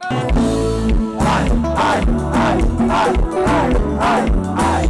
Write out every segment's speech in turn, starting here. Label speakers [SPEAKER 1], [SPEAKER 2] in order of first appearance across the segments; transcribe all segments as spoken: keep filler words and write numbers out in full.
[SPEAKER 1] Aïe, aïe, aïe, aïe, aïe, aïe,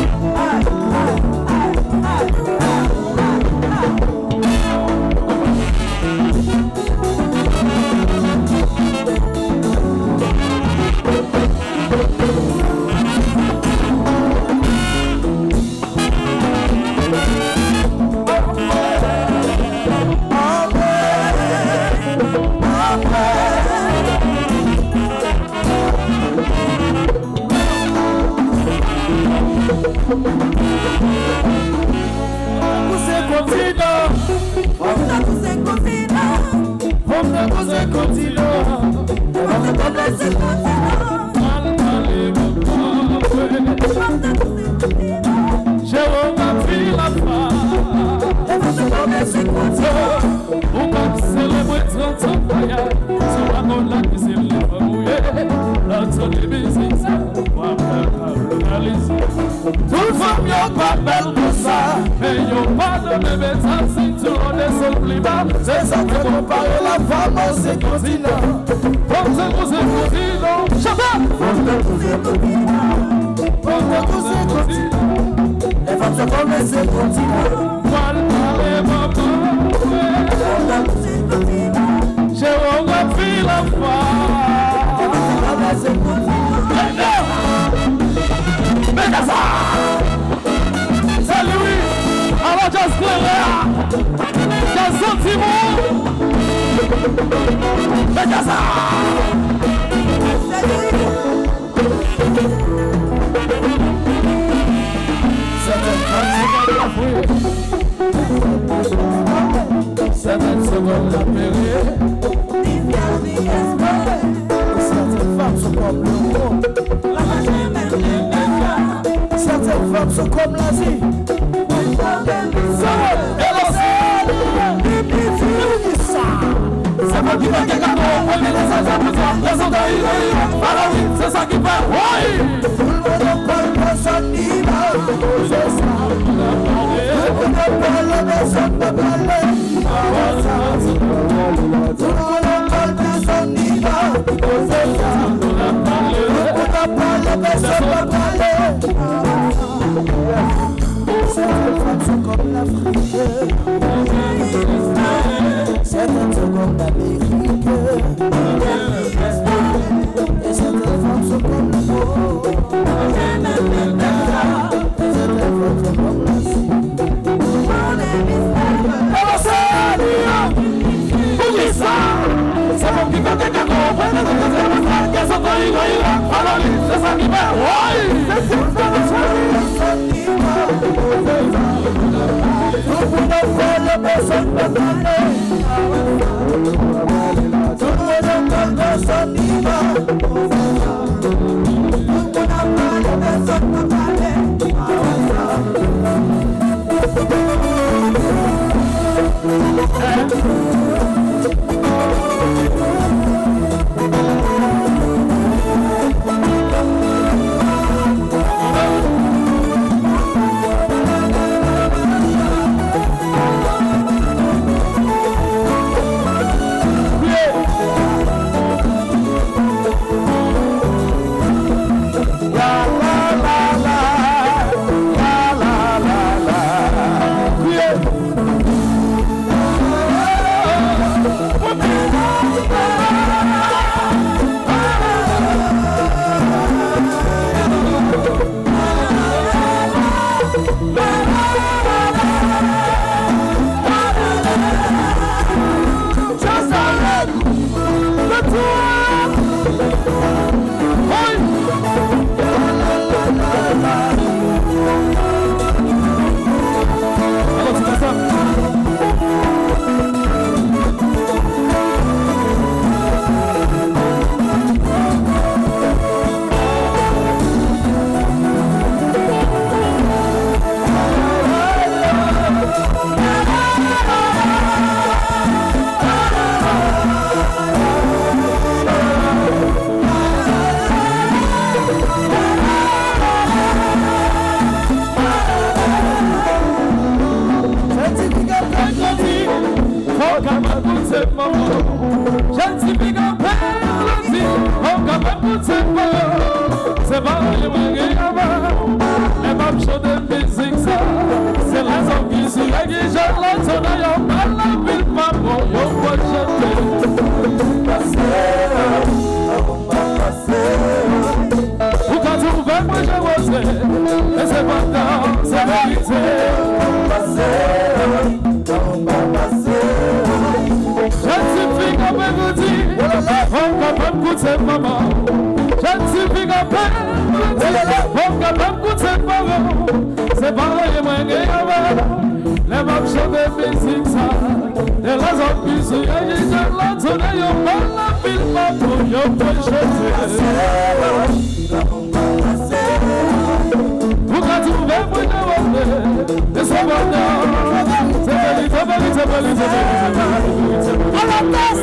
[SPEAKER 2] c'est ça que comparer la femme au continent. Comme c'est pour ces continents, Shabbat. Comme c'est pour ces continents. Comme c'est pour ces continents. Les femmes sont comme ces continents. Voilà les mamans. Comme c'est pour ces continents. J'ai regardé la femme. Comme c'est pour ces continents. Mais ça. C'est lui. Alors just play là. Sentiment, mais ça. Certaines secondes la pérille. Certaines femmes sont comme le roi. Certaines femmes sont comme l'Asie. C'est moi qui fais quelqu'un d'autre, mais les autres pour toi, les autres ils vont. Alors oui, c'est ça qui fait, oui. Tout le monde parle, personne n'y va. C'est ça. Tout le monde parle, personne ne parle. Tout le monde parle, personne n'y va. C'est ça. Tout le monde parle, personne ne parle. Certaines femmes sont comme l'Afrique. Certaines sont comme l'Amérique. Et certaines femmes sont comme le beau. Certaines femmes sont comme la Syrie. Oh, Seigneur! Oublie ça! C'est mon qui fait des cacos. Prenez des cacos. Qu'elles sont dans l'île. Alors, c'est ça qui fait. Oui! C'est ça qui fait. Tout le monde fait le personne de parler. c'est pas, c'est pas les moyens avant. Les mêmes choses de musique, ça, c'est les hommes qui sont là, qui chantent la sonne, y'a pas la ville, pas bon, y'a pas chanter. Passer, ou quand tu veux, moi je vois, et c'est pas dans, c'est vérité. Passer, je suis fille comme elle vous dit, on va pas me coûter maman. Je suis fille comme elle vous dit, on va pas me coûter maman. C'est pareil, moi, les mêmes choses de musique, ça. Et les autres qui sont là, ils sont là, ils sont là, ils ont pas la ville, pas pour, ils ont pas chanter. Pourquoi tu veux, moi, je vois, et c'est pas dans, c'est belle, c'est belle, c'est belle, c'est belle, c'est belle. À la place!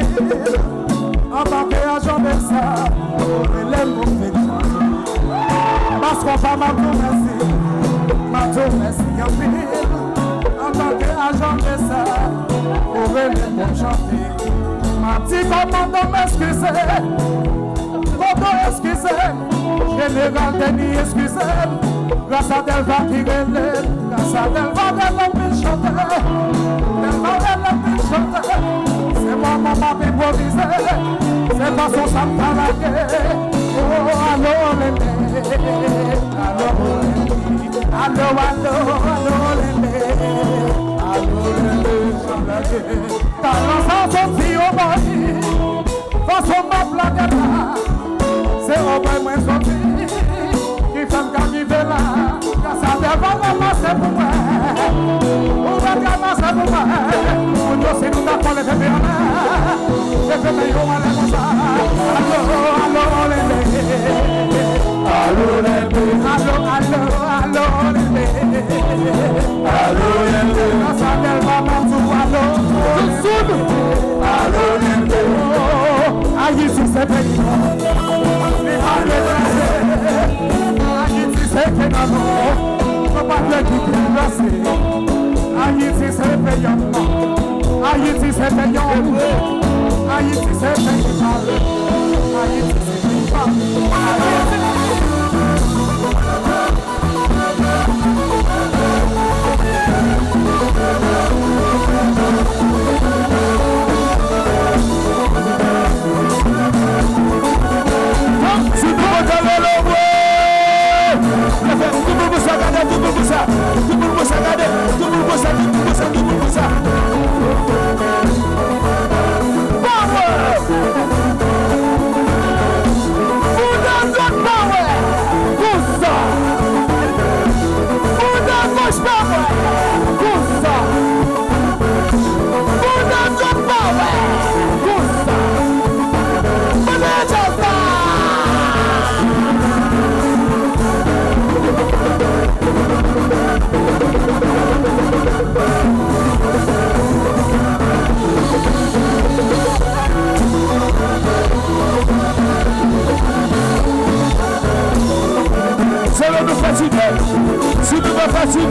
[SPEAKER 1] En tant que agent de ça, on relève mon métier.
[SPEAKER 2] papa m'a tout merci. M'a tout merci en pile. En tant qu'agent de ça, pour venir pour chanter. Ma petite commandant m'excuser. Commandant excusez. Général Denis excusez. Grâce à Delva qui relève. Grâce à Delva, Delva peut chanter. Delva, Delva peut chanter. C'est moi, maman, qui improvise. C'est pas son sang à la guerre. Oh, allô, l'aimer. Allô, l'aimer. Allô, allô, allô, l'aimer. Allô, l'aimer, sans la guerre. Talent sans son fille au mari. Façon ma blague là. C'est au moins moins sorti. Qui fait qu'à vivre là. Grâce à Delva, ramasser pour moi. On va ramasser pour moi. On doit se nous d'accord les bébés en l'air. Les bébés ils vont aller comme ça. Allô, allô, les bébés. Allô, les bébés. Allô, allô, allô, les bébés. Allô, les bébés. Grâce à Delva, partout, allô. Allô, les bébés. Aïe, si c'est pays. Aïe, si c'est pays. Faut pas te quitter, merci. Aïe, si c'est payant. Aïe, si c'est payant. Aïe, si c'est payant. Aïe, si c'est payant. Si tu veux t'aller le bois, tout le monde s'en garde, tout le monde s'en tout le monde s'en garde, tout le monde s'en tout le monde s'en tout le monde s'en. Power! Who does power? Who's up? Who does power? Who's up? Who does power? Who's up? Who does power? Ça va nous fatiguer. Si nous va fatiguer,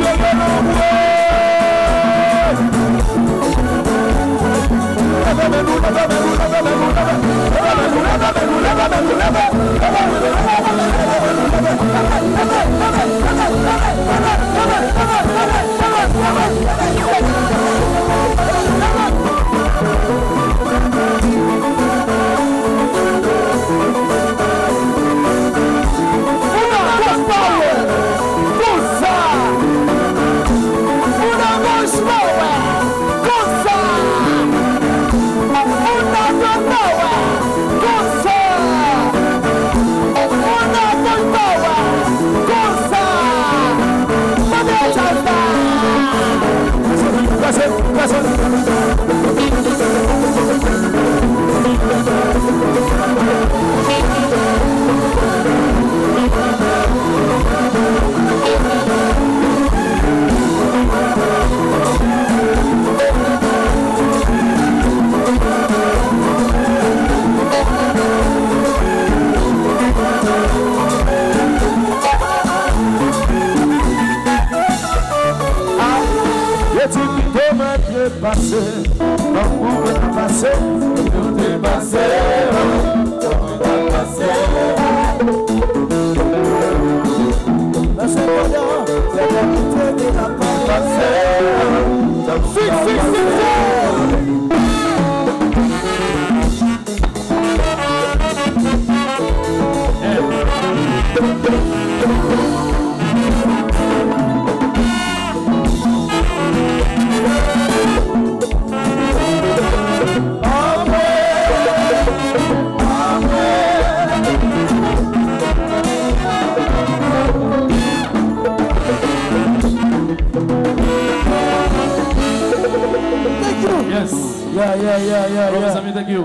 [SPEAKER 3] Yes. Yeah, yeah, yeah, yeah, yeah. Thank you.